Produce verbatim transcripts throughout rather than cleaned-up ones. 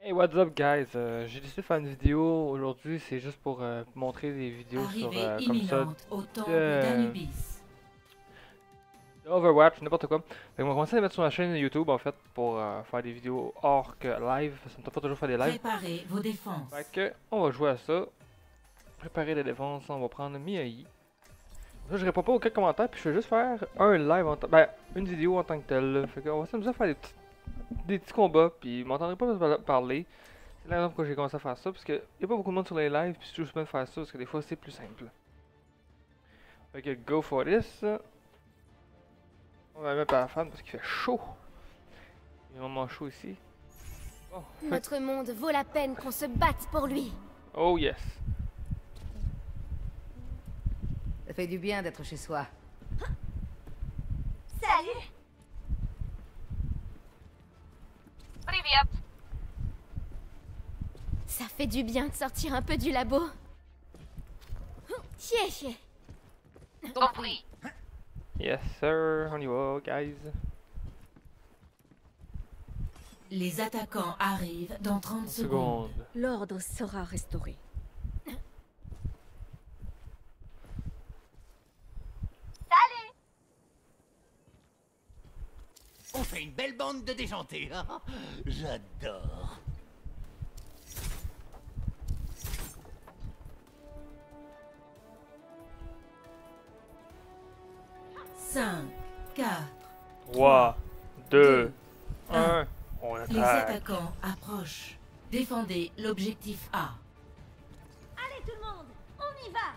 Hey, what's up, guys? Euh, j'ai décidé de faire une vidéo aujourd'hui, c'est juste pour euh, montrer des vidéos sur Arrivée euh, comme ça imminente au temple de, d'Anubis. de Overwatch, n'importe quoi. Fait que on va commencer à les mettre sur ma chaîne YouTube en fait pour euh, faire des vidéos hors que live. Ça me tente pas toujours faire des lives. Préparez vos défenses. Fait que on va jouer à ça. Préparer la défense, on va prendre Miaï. Ça, je réponds pas aux quelques commentaires, puis je vais juste faire un live en tant ben, une vidéo en tant que telle. Fait qu'on va s'amuser à faire des petits, des petits combats, puis vous m'entendrez pas par- parler. C'est la raison pourquoi j'ai commencé à faire ça, parce qu'il n'y a pas beaucoup de monde sur les lives, puis c'est juste bien de faire ça, parce que des fois c'est plus simple. Fait que go for this. On va mettre à la fan parce qu'il fait chaud. Il est vraiment chaud ici. Oh, fait- Notre monde vaut la peine qu'on se batte pour lui. oh yes. Ça fait du bien d'être chez soi. Salut. Привет. Ça fait du bien de sortir un peu du labo. Chier, chier. Compris. Yes sir, on y va guys. Les attaquants arrivent dans trente Une secondes. seconde. L'ordre sera restauré. Salut. On fait une belle bande de déjantés, hein. J'adore. cinq, quatre. trois, deux, un. un. On Les attaque. attaquants approchent. Défendez l'objectif A. Allez tout le monde, on y va.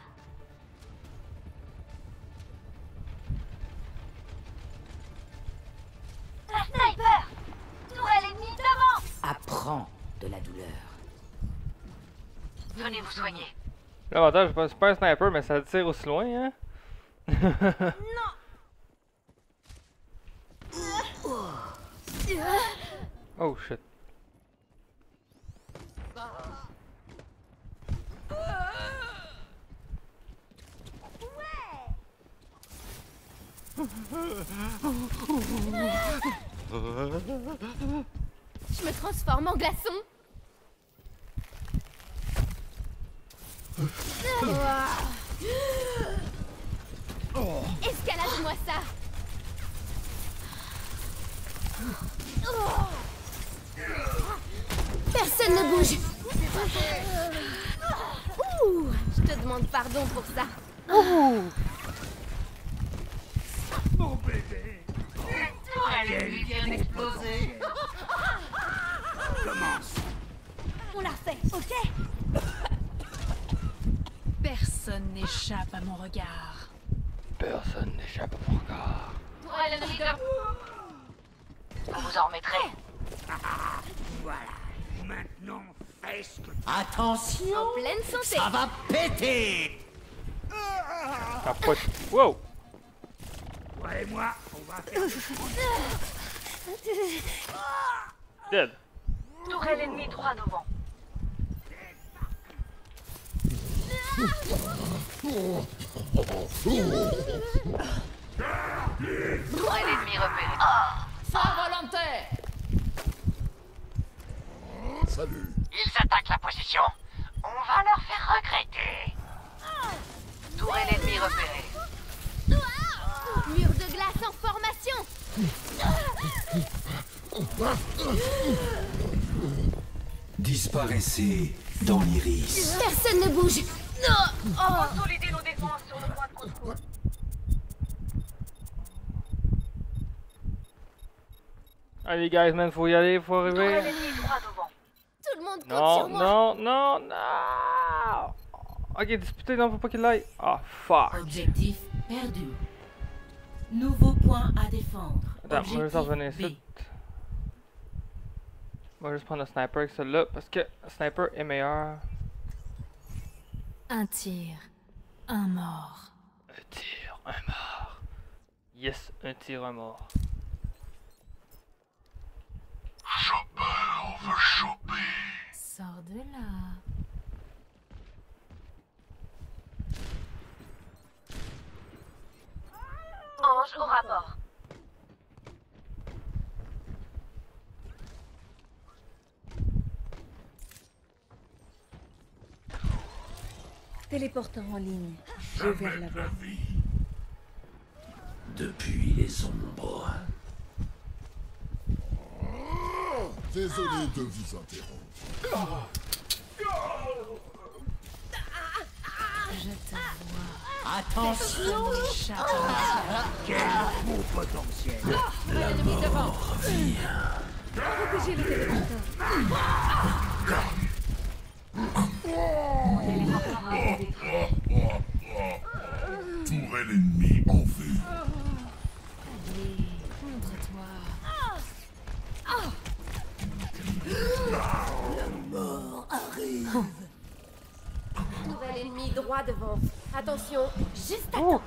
Un sniper. Tourelle ennemie devant. Apprends de la douleur. Venez vous soigner. L'avantage, c'est pas, c'est pas un sniper, mais ça tire aussi loin, hein. Oh shit. Je me transforme en glaçon. Escalade-moi ça. Personne ne bouge. Ouh, je te demande pardon pour ça. Mon bébé. Tourelle ennemie vient d'exploser. Commence. On l'a fait, ok? Personne n'échappe à mon regard. Personne n'échappe à mon regard. Tourelle ennemie devant. Vous vous en remettrez. Voilà. Maintenant, fais ce que... Attention. En pleine santé. Ça va péter. Ah, pas... Wow! Toi et moi, on va faire... Dead. Tourelle ennemie droit devant. Tourelle ennemie repérée. Sans volontaire. Ils attaquent la position. On va leur faire regretter. Tourelle ennemie repérée. Mur de glace en formation. Disparaissez dans l'iris. Personne ne bouge. Non. Oh. Consolider nos défenses sur le point de contrôle. Allez guys, man, faut y aller, faut Tourelle arriver. ennemie droit devant. Tout le monde compte Non, sur moi. non, non, non. Ok, disputé, non, faut pas qu'il aille. Ah, fuck. Objectif perdu. Nouveau point à défendre. Attends, on va juste en revenir Objectif ici. B. On va juste prendre le sniper avec celui-là parce que le sniper est meilleur. Un tir, un mort. Un tir, un mort. Yes, un tir, un mort. Sors de là. Ange au rapport. Téléportant en ligne. J'ai ouvert la voie. Depuis les ombres. Désolé de vous interrompre. Je te vois. Attention. Quel beau potentiel. La mort vient. Protégez le téléporteur. Tourelle l'ennemi en vue. Allez, montre-toi. La mort arrive. Nouvel ennemi droit devant. Attention, juste à Oh!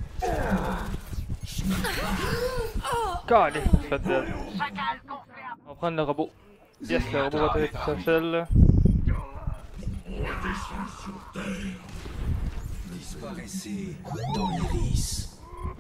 Calé, je fais dead. On va prendre le robot. Yes, le robot va atterrir tout seul. Disparaissez dans l'iris.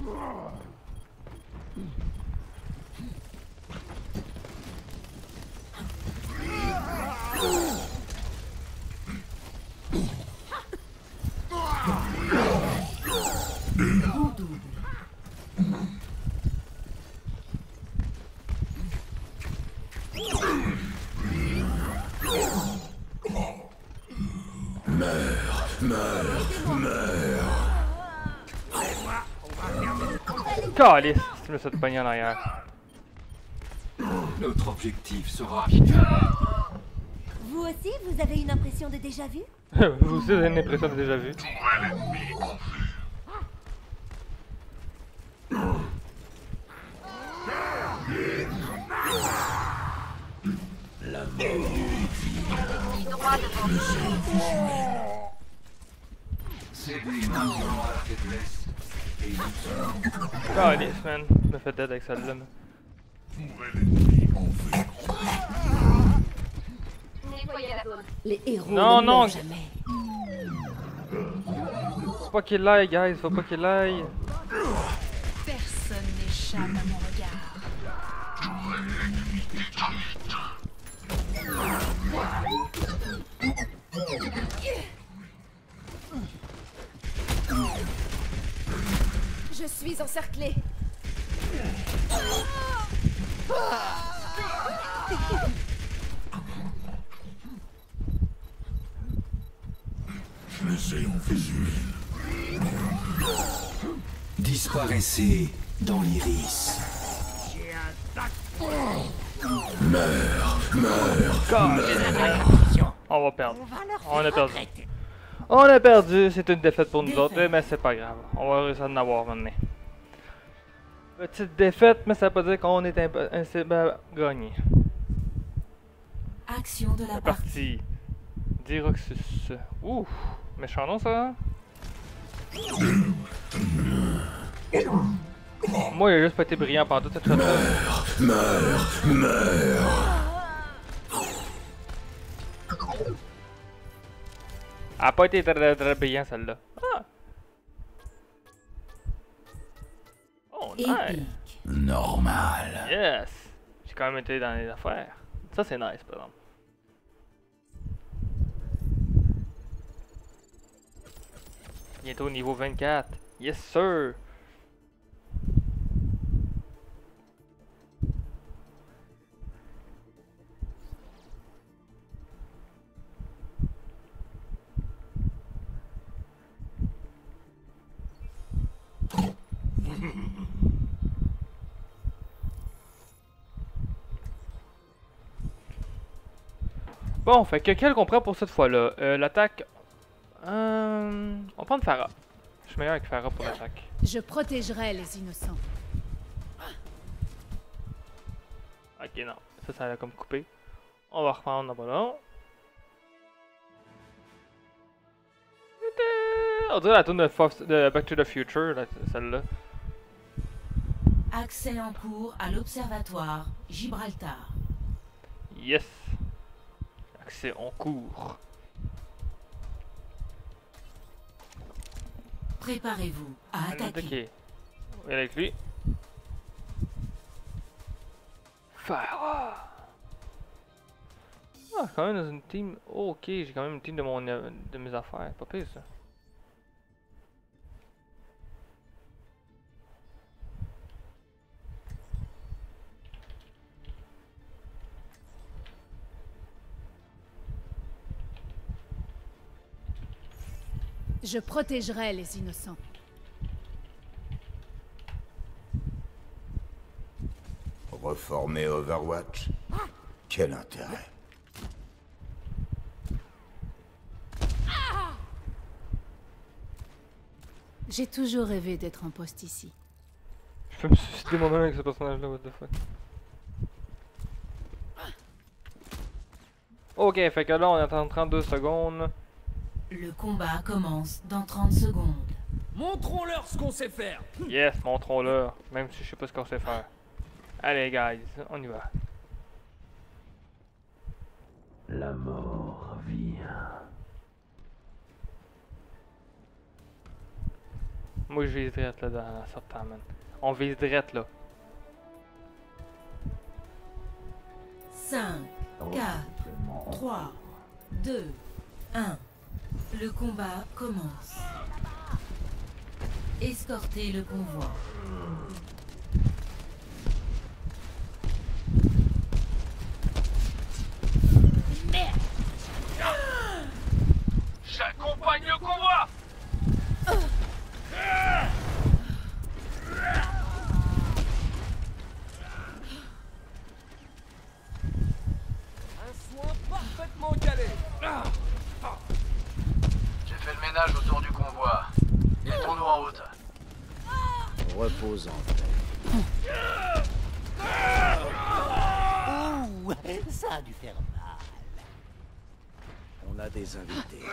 Meurs, meurs, meurs. Calé, tu me suis pogné en arrière. Notre objectif sera... vous aussi, vous avez une impression de déjà vu? Vous aussi, vous avez une impression de déjà vu. La mort c'est des mains à la faiblesse et nous Calé, man. Je me fais dead avec celle-là. man. Nettoyez la zone. Les héros Non, ne non. meurent jamais. Faut pas qu'il aille, guys. Faut pas qu'il aille. Personne n'échappe à mon regard. Je suis encerclé. Les ayants visuels. disparaissez dans l'iris. Meurs, meurs. On va perdre. On a perdu. On a perdu, c'est une défaite pour nous autres, mais c'est pas grave. On va réussir à en avoir maintenant. Petite défaite, mais ça veut pas dire qu'on est impossible gagné. Action de la C'est partie. parti. Diroxus. Ouh, méchant nom ça. Moi, il a juste pas été brillant pendant toute cette chose-là. Meurs, meurs. Elle a pas été très, très brillant celle-là. Ah. Oh, nice. Épique. Normal. Yes. J'ai quand même été dans les affaires. Ça, c'est nice, par exemple. Bientôt au niveau vingt-quatre. Yes, sir. Bon, fait que quel qu'on prend pour cette fois-là? Euh, L'attaque... Euh, on va prendre Pharah. Je suis meilleur avec Pharah pour l'attaque. Je protégerai les innocents. Ok, non. Ça, ça a comme coupé. On va reprendre en ballon. On dirait la tourne de, Fox- de Back to the Future, là, celle-là. Accès en cours à l'observatoire Gibraltar. Yes. Accès en cours. Préparez-vous à attaquer. Ok. On va aller avec lui. Pharah. Ah, quand même dans une team. Oh, ok, j'ai quand même une team de, mon, de mes affaires. Pas pire ça. Je protégerai les innocents. Reformer Overwatch? Quel intérêt? J'ai toujours rêvé d'être en poste ici. Je peux me suicider moi-même avec ce personnage-là, what the fuck. Ok, fait que là on est en trente-deux secondes. Le combat commence dans trente secondes. Montrons-leur ce qu'on sait faire. Yes, montrons-leur, même si je sais pas ce qu'on sait faire. Allez guys, on y va. La mort vient. Moi je vise direct là dans la sortie, man. On vise direct là. cinq, quatre, trois, deux, un. Le combat commence. Escortez le convoi. Merde! J'accompagne le convoi! Un soin parfaitement calé. J'ai fait le ménage autour du convoi. Mettons-nous en route. Repose en Ouh, ça a dû faire mal. On a des invités.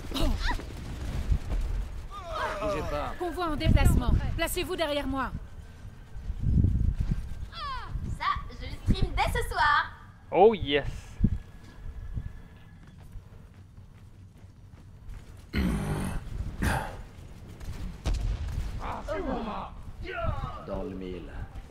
Bougez pas. Convoi en déplacement. Placez-vous derrière moi. Ça, je le stream dès ce soir. Oh yes. Dans le mille.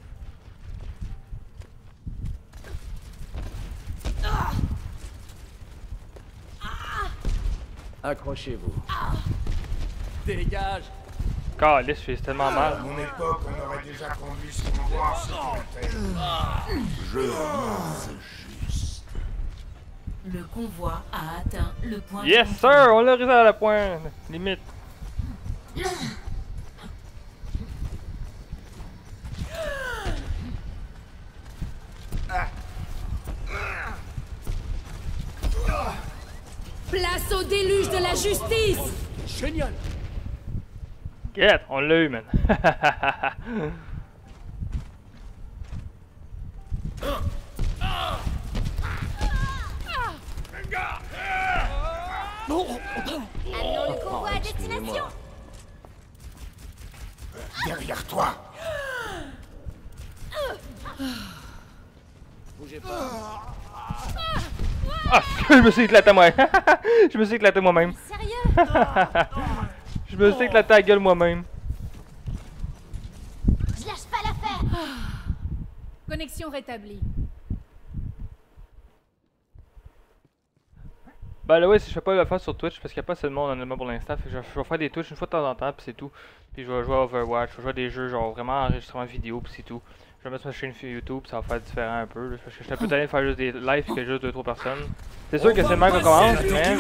Accrochez-vous. Dégage. Calisse, je fais tellement mal. À mon époque, on aurait déjà conduit ce convoi en sécurité. Je pense juste. Le convoi a atteint le point. Yes de sir, on l'a réussi à la pointe. Limite. Place au déluge de la justice. Génial. Get, on l'a eu, man. Amenons le convoi à destination. Derrière toi. Bougez pas. Ah, je me suis éclaté moi. Je me suis éclaté moi-même. Sérieux? Je me suis éclaté la gueule moi-même. Je lâche pas l'affaire. Connexion rétablie. Bah là ouais, si je fais pas le faire sur Twitch parce qu'il n'y a pas assez de monde honnêtement pour l'instant, fait que je, je vais faire des Twitch une fois de temps en temps puis c'est tout. Puis je vais jouer à Overwatch, je vais jouer à des jeux genre vraiment enregistrement vidéo puis c'est tout. Je vais mettre sur ma chaîne YouTube, ça va faire différent un peu. Là, parce que je suis un peu tanné de faire juste des lives et que juste deux trois personnes. C'est sûr que c'est le mal qu'on commence, mais...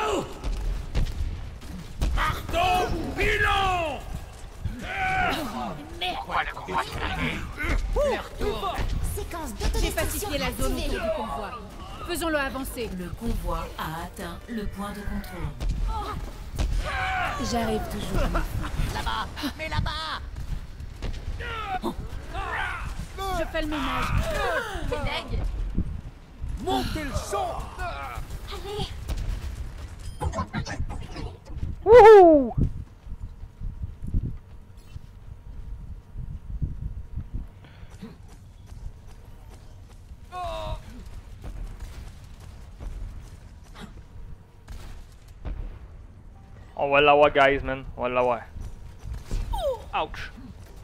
Marteau pilon! Merde. Pourquoi le convoi s'est arrêté? Leur tour. Séquence J'ai d'autodestruction pacifié la zone activée. autour du convoi. Faisons-le avancer. Le convoi a atteint le point de contrôle. J'arrive toujours. Là-bas. Mais là-bas. Je fais le ménage. T'es deg. Montez le son. Allez. Wouhou! On va l'avoir, guys, man. On va l'avoir. Ouch!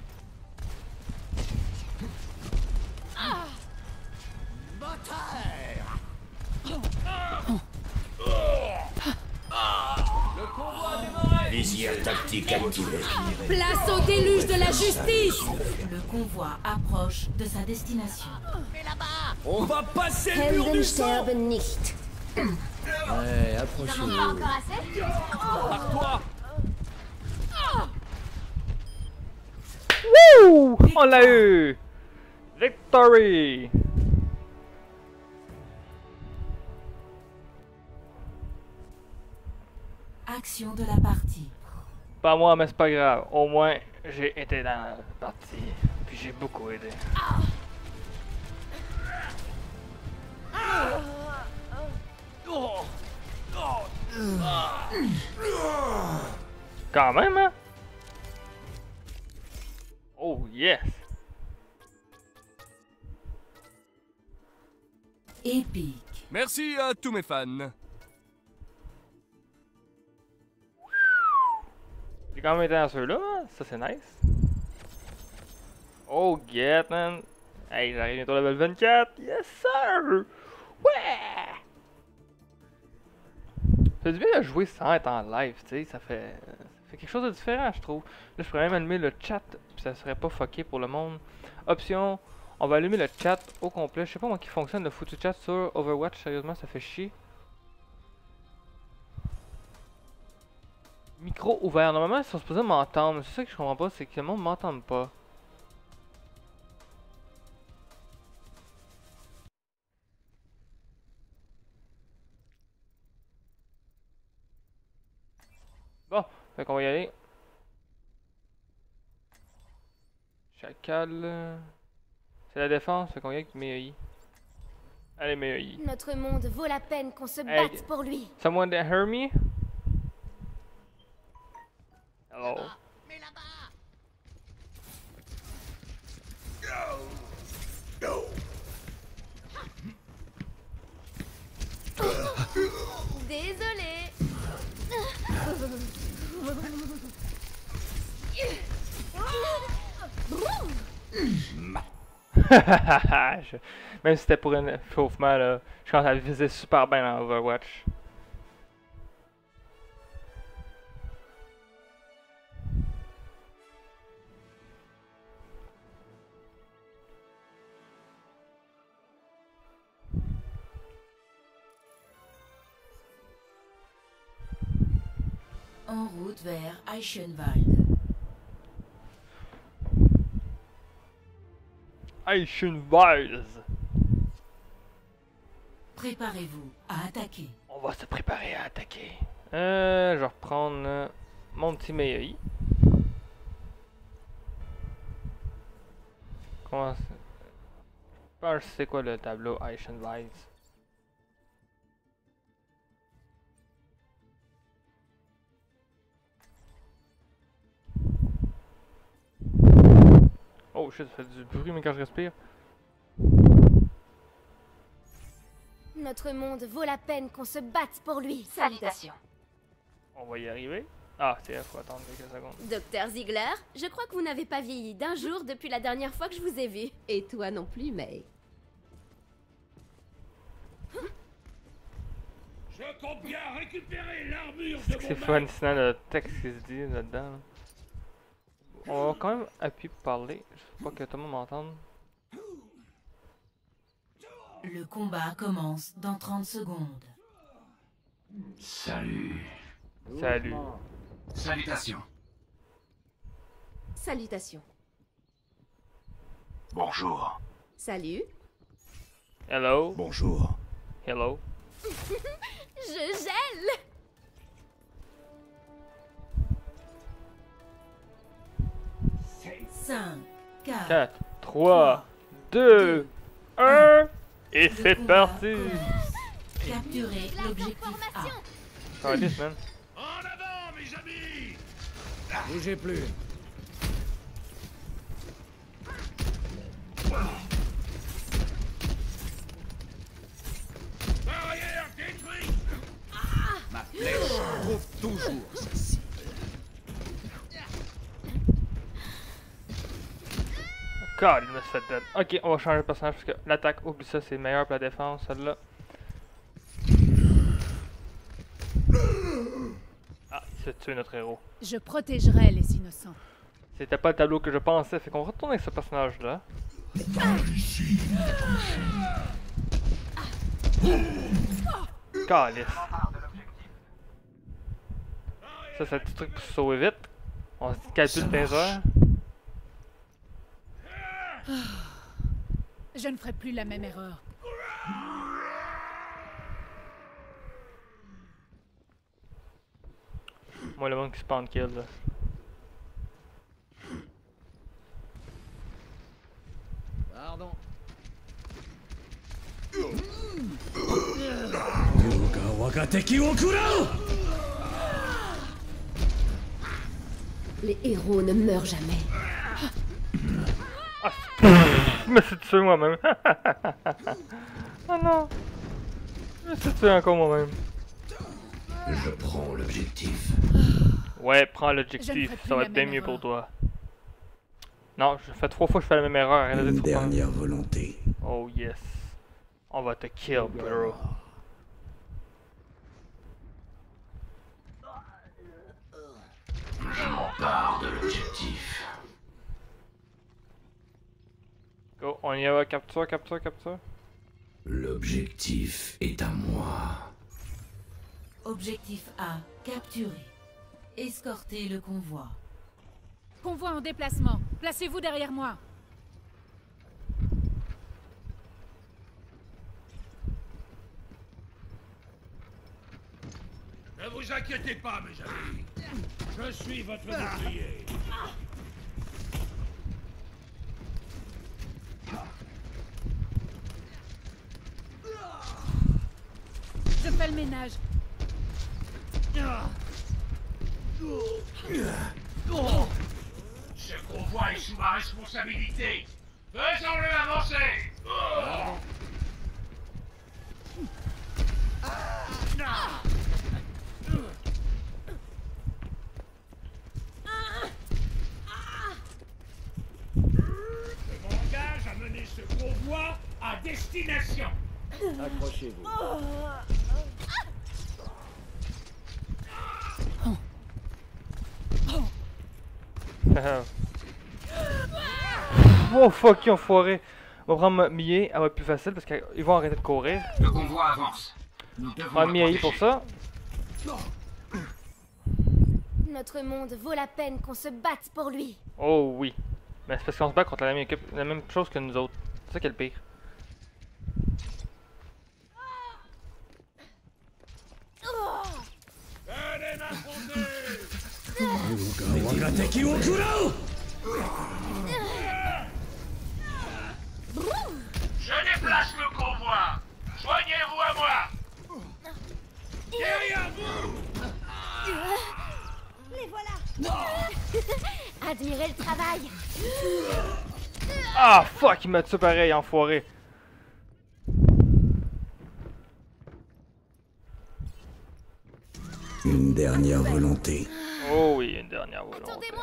Visière tactique activée. Place au déluge de la justice. Le convoi approche de sa destination. On va passer le mur du sang. nicht. Ouais, Ils en ont pas approchez-vous. encore assez? Par toi. Wouh! On l'a eu! Victory! Action de la partie. Pas moi, mais c'est pas grave. Au moins, j'ai été dans la partie. Puis j'ai beaucoup aidé. Quand même, hein? Oh, yes! Épique. Merci à tous mes fans. J'ai quand même été dans ceux-là, hein? Ça c'est nice. Oh, get, man! Hey, j'arrive bientôt au level vingt-quatre! Yes, sir! Ouais! Ça fait du bien de jouer sans être en live, tu sais, ça fait... ça fait quelque chose de différent, je trouve. Là, je pourrais même allumer le chat, puis ça serait pas fucké pour le monde. Option, on va allumer le chat au complet. Je sais pas comment qui fonctionne le foutu chat sur Overwatch, sérieusement, ça fait chier. Micro ouvert. Normalement, ils sont supposés m'entendre. C'est ça que je comprends pas, c'est que le monde m'entende pas. Bon, fait qu'on va y aller. Chacal. C'est la défense, fait qu'on y a avec Mei. Allez, Mei. Notre monde vaut la peine qu'on se Hey. batte pour lui. Someone that heard me? Hello. Mais là-bas. Désolé. Je- Même si c'était pour un chauffement, là, je pense qu'elle faisait super bien dans Overwatch. En route vers Eichenwald. Eichenwald. Préparez-vous à attaquer. On va se préparer à attaquer. Euh, je vais reprendre euh, mon petit Mei. Comment ça? Je pense que c'est quoi le tableau Eichenwald? Oh shit, ça fait du bruit mais quand je respire. Notre monde vaut la peine qu'on se batte pour lui. Salutations. On va y arriver. Ah, c'est faut attendre quelques secondes. Docteur Ziegler, je crois que vous n'avez pas vieilli d'un jour depuis la dernière fois que je vous ai vu. Et toi non plus, May. Je compte bien récupérer l'armure C'est que c'est fascinant le texte qui se dit là-dedans. Là. On va quand même appuyer pour parler. Je sais pas que tout le monde m'entende. Le combat commence dans trente secondes. Salut. Salut. Salutations. Salutations. Bonjour. Salut. Hello. Bonjour. Hello. Je gèle. cinq, quatre, quatre, trois, deux, un. Et c'est parti. Capturez l'objectif A. Ça va vite, man. En avant, mes amis. Bougez plus. Barrière détruite. Ma flèche trouve toujours sa cible. God, il me fait dead. Ok, on va changer de personnage parce que l'attaque, oublie ça, c'est meilleur pour la défense, celle-là. Ah, il s'est tué notre héros. Je protégerai les innocents. C'était pas le tableau que je pensais, fait qu'on retourne avec ce personnage-là. Calice. Ça, c'est un petit truc pour se sauver vite. On se dit calcule quinze heures. Je ne ferai plus la même erreur. Moi, le monde qui spawn kill là. Pardon. Les héros ne meurent jamais. Ah, je me suis tué moi-même. Oh non. Je me suis tué encore moi-même. Je prends l'objectif. Ouais, prends l'objectif, ça va être bien mieux pour toi. Non, je fais trois fois que je fais la même erreur. Une dernière volonté. Oh yes. On va te kill, bro. Je m'empare de l'objectif. Go, on y va, capture, capture, capture. L'objectif est à moi. Objectif A, capturé. Escorter le convoi. Convoi en déplacement. Placez-vous derrière moi. Ne vous inquiétez pas, mes amis. Je suis votre bouclier. Je fais le ménage. Ce convoi est sous ma responsabilité. Faisons-le avancer. Je m'engage à mener ce convoi à destination. Accrochez-vous. Oh fuck, ils ont foiré. On va prendre Miei, elle va être plus facile parce qu'ils vont arrêter de courir. Le convoi avance. Nous On devons va prendre Miei pour ça. Notre monde vaut la peine qu'on se batte pour lui. Oh oui. Mais c'est parce qu'on se bat contre la même équipe, la même chose que nous autres. C'est ça qui est le pire. Allez m'affronter. Je déplace le convoi. Joignez-vous à moi. Derrière vous. Les voilà. Admirez le travail. Ah fuck, il m'a tué pareil, enfoiré. Une dernière volonté. Oh oui, une dernière volonté. Attendez-moi.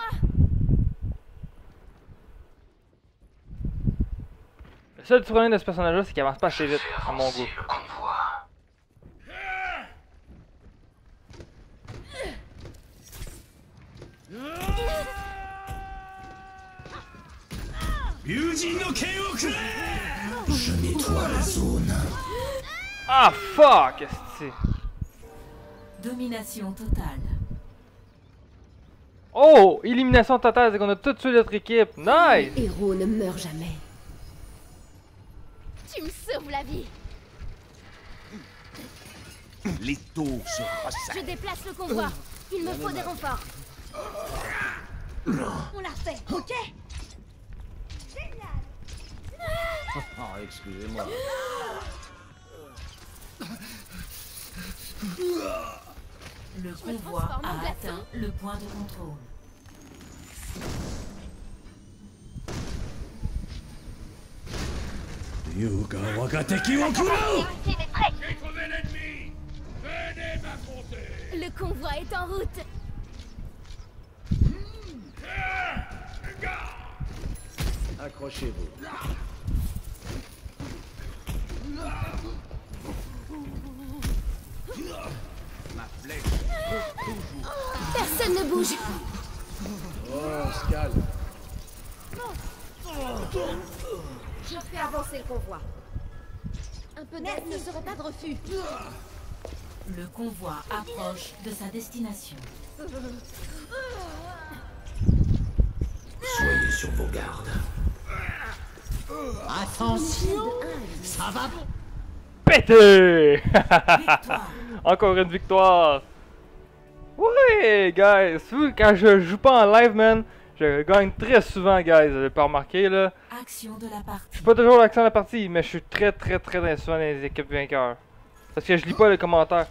Le seul problème de ce personnage-là, c'est qu'il avance pas assez vite, à mon goût. Le convoi. Je nettoie la zone. Ah fuck, esti. Domination totale. Oh, élimination totale, c'est qu'on a tout tué notre équipe. Nice. Les héros ne meurent jamais. Tu me sauves la vie. Les taux se resserrent. Je déplace le convoi. Il me faut des renforts. On l'a fait, ok? Oh, excusez-moi. Le convoi a atteint le point de contrôle. Yuga Wagateki wa Kurao! J'ai trouvé l'ennemi! Venez m'affronter! Le convoi est en route. Accrochez-vous. Ma flèche. Personne ne bouge. Oh, on se calme. Je fais avancer le convoi. Un peu d'aide ne serait pas de refus. Le convoi approche de sa destination. Soyez sur vos gardes. Attention, ça va péter. Encore une victoire. Ouais, guys. Quand je joue pas en live, man, je gagne très souvent, guys. Vous avez pas remarqué, là. Action de la partie. Je suis pas toujours l'action de la partie, mais je suis très, très, très souvent dans les équipes vainqueurs. Parce que je lis pas les commentaires.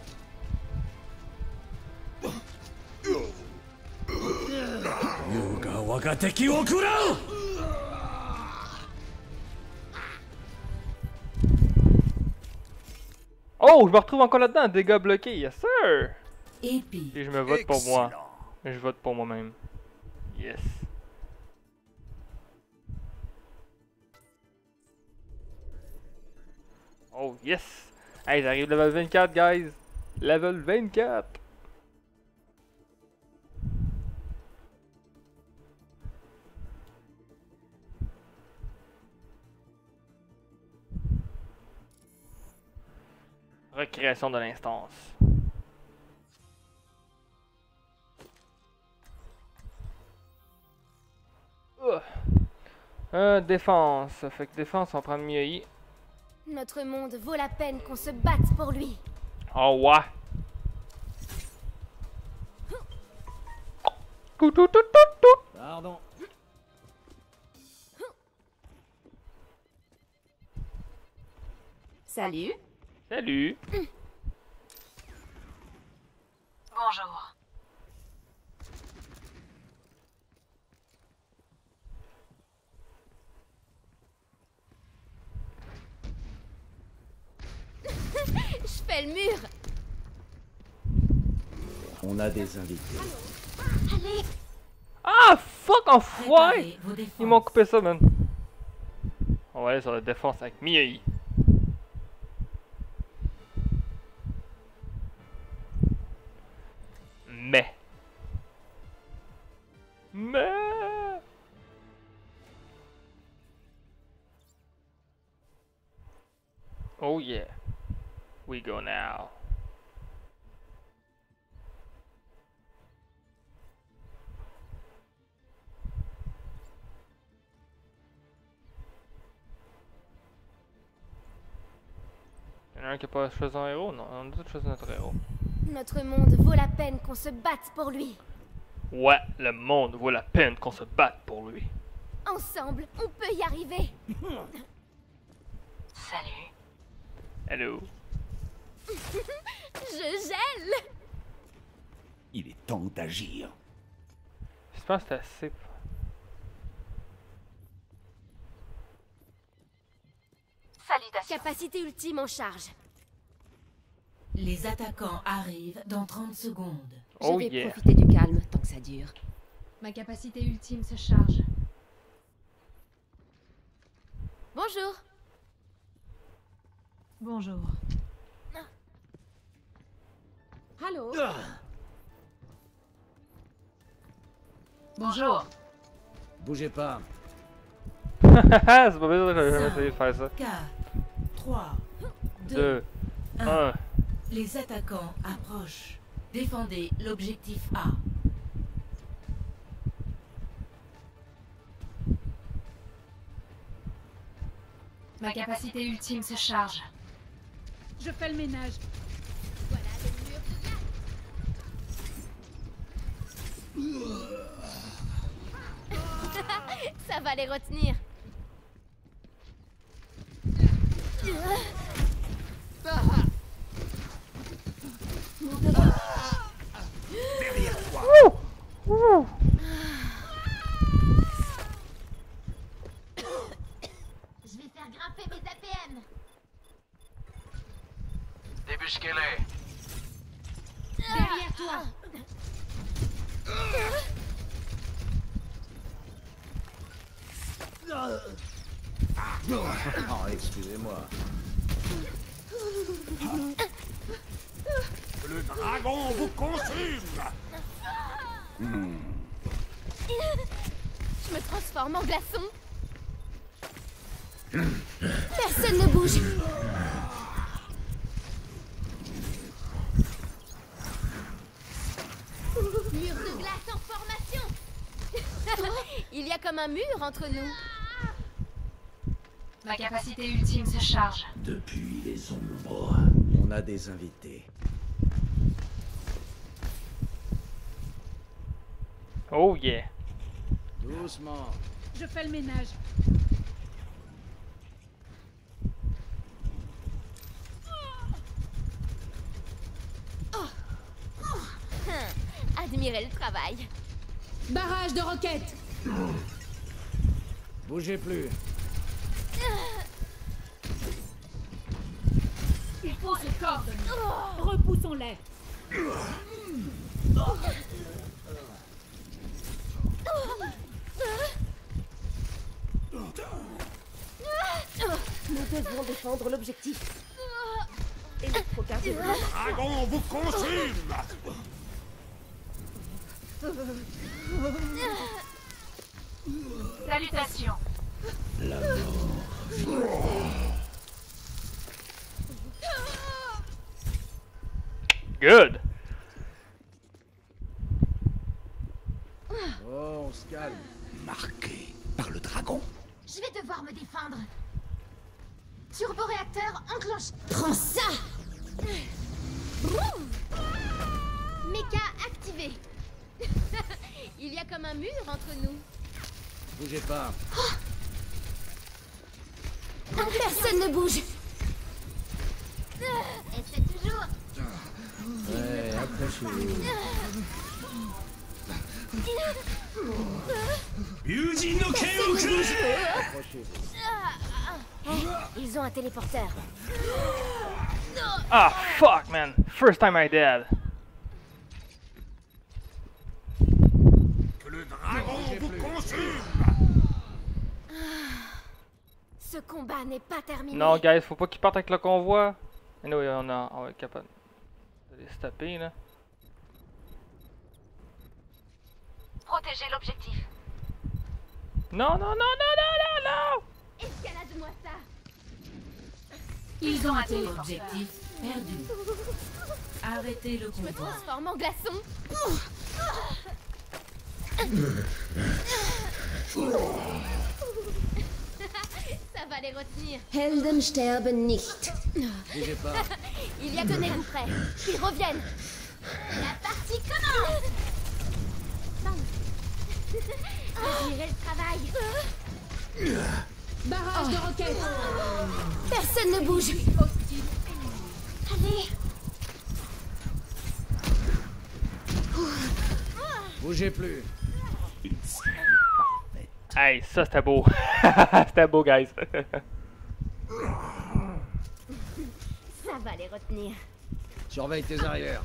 Oh, je me retrouve encore là-dedans, dégâts bloqués, yes sir! Épique. Et je me vote pour moi. Je vote pour moi-même. Yes. Oh yes! Hey, j'arrive level vingt-quatre, guys! Level vingt-quatre! Recréation de l'instance. Uh. Euh, défense. Fait que défense, on va prendre Miei. Notre monde vaut la peine qu'on se batte pour lui. Oh ouais. Tout, tout, tout, tout, tout. Pardon. Salut. Salut. Bonjour. Je fais le mur. On a des invités. Allez. Ah, fuck, enfoiré! Ils m'ont coupé ça, man. On va aller sur la défense avec Miei. Mais. Mais. Oh yeah. We go now. Il y en a un qui n'a pas choisi un héros? Non, on a tous choisi notre héros. Notre monde vaut la peine qu'on se batte pour lui. Ouais, le monde vaut la peine qu'on se batte pour lui. Ensemble, on peut y arriver. Salut. Hello. Je gèle. Il est temps d'agir. Je pense que c'est assez. Salutations. Capacité ultime en charge. Les attaquants arrivent dans trente secondes. Je Oh vais yeah. profiter du calme tant que ça dure. Ma capacité ultime se charge. Bonjour. Bonjour. Allô. Bonjour. Bougez pas. C'est pas besoin que j'avais essayé de faire ça. quatre, trois, deux, deux, un. un. Les attaquants approchent. Défendez l'objectif A. Ma capacité ultime se charge. Je fais le ménage. Voilà le mur de glace. Ça va les retenir. Derrière toi. Ouh. Ouh. Je vais faire grimper mes A P M. Débusquez-les. Derrière toi. Oh, excusez-moi. Le dragon vous consume. Hmm. Je me transforme en glaçon. Personne ne bouge. Mur de glace en formation. Il y a comme un mur entre nous. Ma capacité ultime se charge. Depuis les ombres, On a des invités. Oh yeah. Doucement. Je fais le ménage. Admirez le travail. Barrage de roquettes. Bougez plus. Il faut se coordonner. Repoussons-les. Nous devons défendre l'objectif. Électrocardiographe. Dragon vous consume! Salutations. la mort. Good. Oh, on se calme. Marqué par le dragon. Je vais devoir me défendre. Turboréacteur enclenché. Prends ça. Méca activé. Il y a comme un mur entre nous. Bougez pas. Personne ne bouge. Essaie toujours. Ouais, accrochez-vous. Ils ont un téléporteur. Ah, fuck, man. First time I did. Que le dragon vous consume! Ce combat n'est pas terminé. Non, guys, faut pas qu'ils partent avec le convoi. Mais non, on, a, on va être capable de les se taper, là. Protégez l'objectif. Non, non, non, non, non, non, non! Escalade-moi ça. Ils ont un Objectif perdu. Arrêtez le Je me convoi. transforme en glaçon. Ça va les retenir. Helden sterben nicht. Bougez pas. Il y a que Néron prêt. Ils reviennent. La partie commence. Admirez le travail. Barrage de roquettes. Personne ne bouge. Allez. Bougez plus. Hey, ça c'était beau. C'était beau, guys. Ça va les retenir. Surveille tes arrières.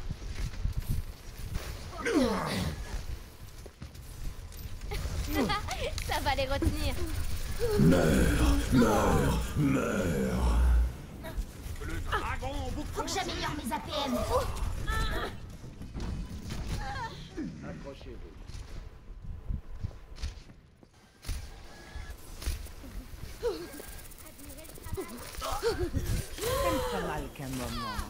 Ça va les retenir. Meurs, meurs, meurs. Que le dragon vous Faut que j'améliore mes A P M. Accrochez-vous. C'est pas mal qu'un moment.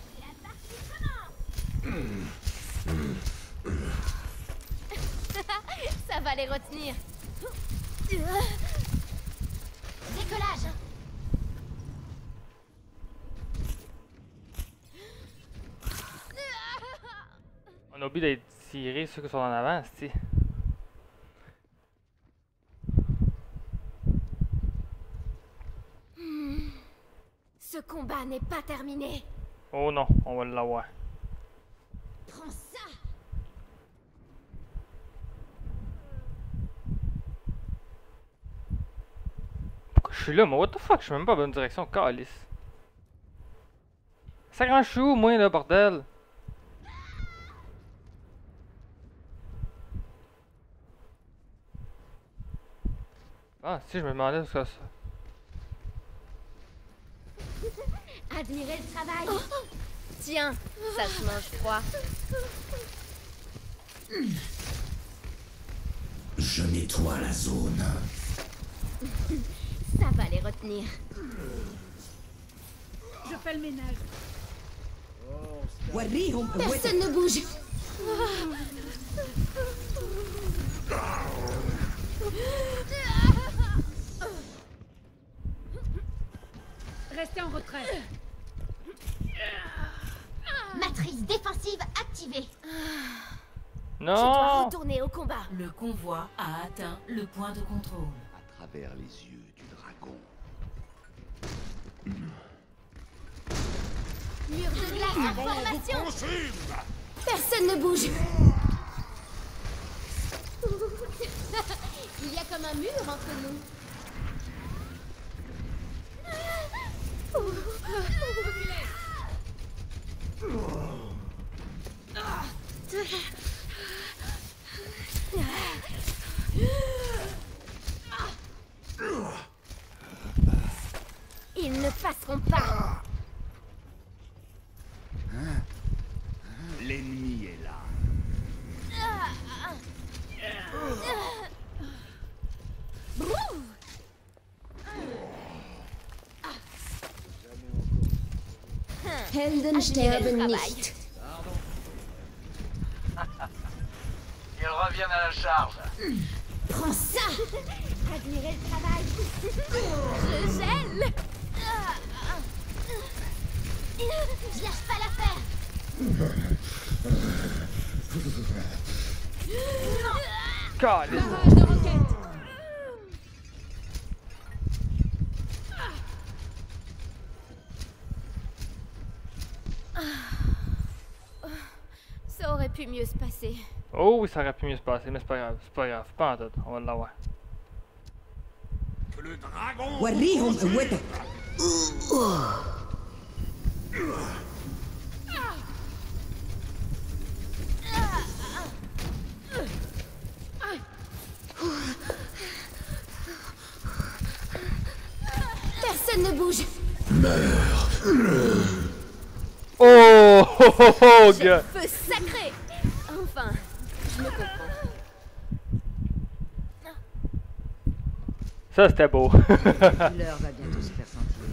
Ça va les retenir. Décollage. On a oublié d'être tirés ceux qui sont en avant, c'est. Ce combat n'est pas terminé. Oh non, on va l'avoir. Prends ça. Pourquoi je suis là, moi? What the fuck? Je suis même pas à la bonne direction, calice. Ça grand chou, moi, là, bordel. Ah, si, je me demandais ce que ça. Admirez le travail. Tiens, ça se mange froid. Je nettoie la zone. Ça va les retenir. Je fais le ménage. Personne ne bouge. rester en retrait. Matrice défensive activée. Non. Je dois retourner au combat. Le convoi a atteint le point de contrôle. À travers les yeux du dragon. Mur de glace en formation. Personne ne bouge. Il y a comme un mur entre nous. Ils ne passeront pas. L'ennemi est là. Helden sterben nicht. Ils reviennent à la charge. Prends ça. Admirez le travail. Je gèle. Je lâche pas l'affaire. God. Barrage de roquettes. Ça aurait pu mieux se passer. Oh oui, ça aurait pu mieux se passer, mais c'est pas grave, c'est pas grave, c'est pas en tout, on va l'avoir. Que le dragon... Personne ne bouge. Oh, oh, oh, oh, gars. Feu sacré. Enfin, je me comprends. Ça c'était beau. L'heure va bientôt se faire sentir.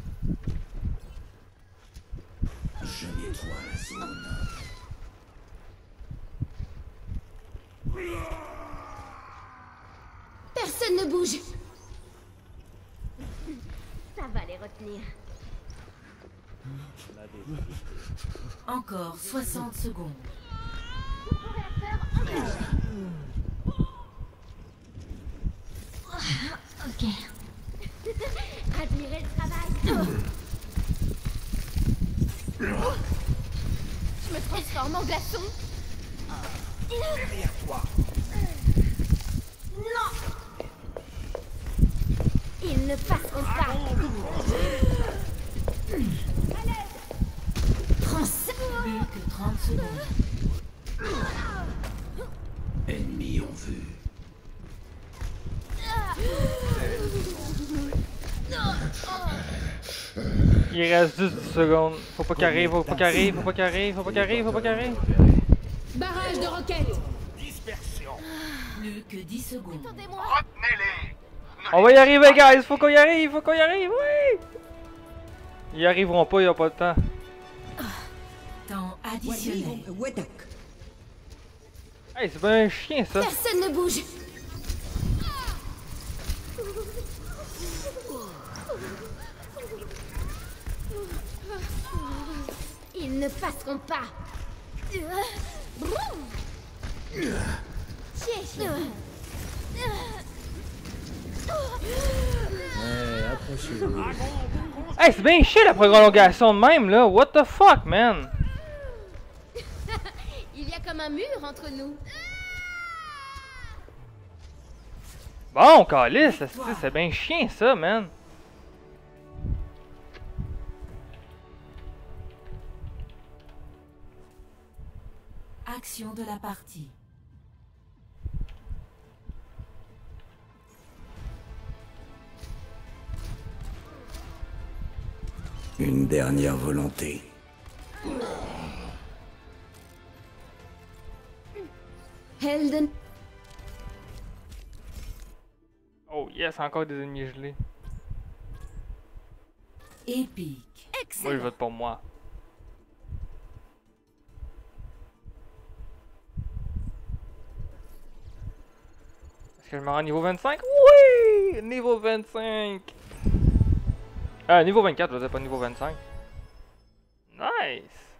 Je nettoie la zone. Personne ne bouge. Ça va les retenir. Encore soixante secondes. Ok. Admirez le travail. Je me transforme en glaçon. Derrière toi. Non. Ils ne passeront pas. Prends ça. Plus que trente secondes. Ennemis en vue. Il reste juste dix secondes. Faut pas qu'il arrive, faut pas qu'il arrive, faut pas qu'il arrive, faut pas qu'il arrive, faut pas qu'il arrive. Barrage de roquettes. Dispersion. Plus que dix secondes. Attendez-moi. Retenez-les. On va y arriver, guys, faut qu'on y arrive, faut qu'on y arrive, oui. Ils y arriveront pas, il y a pas de temps. Temps additionnel. Hey, c'est bien un chien ça. Personne ne bouge. Ils ne passeront pas. Ouais, approchez-vous. Hey, c'est bien chiant la prolongation de même là. What the fuck, man? Il y a comme un mur entre nous. Bon, calice, c'est bien chiant ça, man. Action de la partie. Une dernière volonté. Helden. Oh yes, encore des ennemis gelés. Épique. Moi je vote pour moi. Est-ce que je me rends niveau vingt-cinq? Oui! Niveau vingt-cinq! Ah, niveau vingt-quatre, je veux dire, pas niveau vingt-cinq. Nice!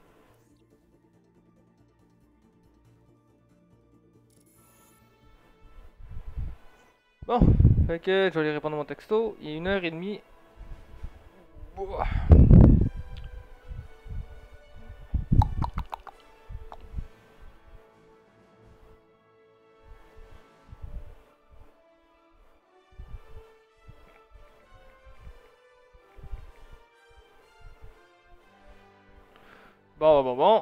Bon, fait que je vais aller répondre à mon texto. Il est une heure et demie. Ouah. Bon, bon, bon.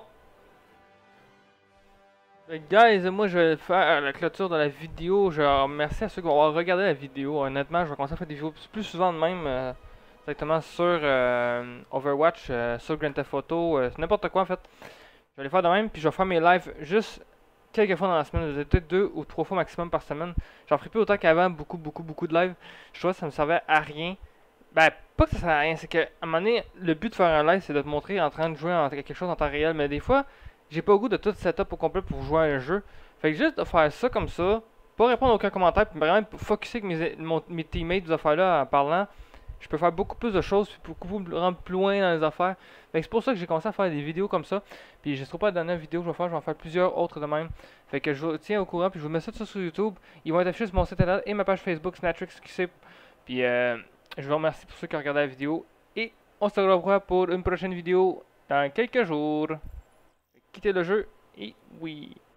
Guys, moi je vais faire la clôture de la vidéo. Je remercie à ceux qui vont avoir regardé la vidéo. Honnêtement, je vais commencer à faire des vidéos plus souvent de même. Euh, directement sur euh, Overwatch, euh, sur Grand Theft Auto, euh, n'importe quoi en fait. Je vais les faire de même, puis je vais faire mes lives juste quelques fois dans la semaine. Peut-être deux ou trois fois maximum par semaine. J'en ferai plus autant qu'avant, beaucoup, beaucoup, beaucoup de lives. Je trouve que ça me servait à rien. Ben, pas que ça sert à rien, c'est qu'à un moment donné, le but de faire un live, c'est de te montrer en train de jouer en quelque chose en temps réel. Mais des fois, j'ai pas le goût de tout setup au complet pour jouer à un jeu. Fait que juste de faire ça comme ça, pas répondre à aucun commentaire, puis vraiment focusser avec mes, mon, mes teammates des affaires-là en parlant, je peux faire beaucoup plus de choses, puis beaucoup plus, rendre plus loin dans les affaires. Fait que c'est pour ça que j'ai commencé à faire des vidéos comme ça. Puis je sais pas la dernière vidéo que je vais faire, je vais en faire plusieurs autres de même. Fait que je vous tiens au courant, puis je vous mets ça sur YouTube. Ils vont être affichés sur mon site internet et ma page Facebook, Snatrix, qui sait. Puis euh, je vous remercie pour ceux qui ont regardé la vidéo. Et on se revoit pour une prochaine vidéo dans quelques jours. Quittez le jeu et oui.